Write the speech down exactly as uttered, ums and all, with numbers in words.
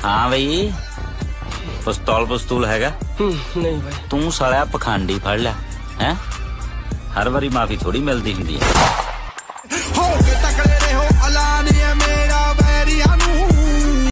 हाँ भाई पिस्तौल पिस्तूल हैगा? नहीं भाई। तू साला पखंडी फड़ लिया है, हर बारी माफी थोड़ी मिलती हुंदी है।